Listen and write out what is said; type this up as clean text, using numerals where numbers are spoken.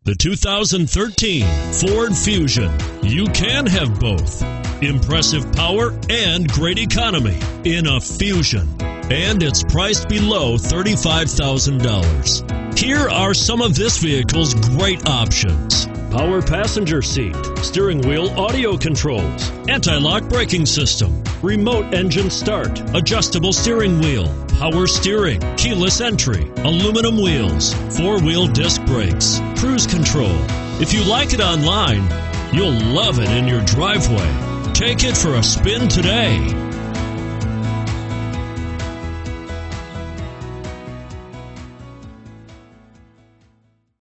The 2013 Ford Fusion. You can have both. Impressive power and great economy in a Fusion. And it's priced below $35,000. Here are some of this vehicle's great options: power passenger seat, steering wheel audio controls, anti-lock braking system, remote engine start, adjustable steering wheel, power steering, keyless entry, aluminum wheels, four-wheel disc brakes, cruise control. If you like it online, you'll love it in your driveway. Take it for a spin today.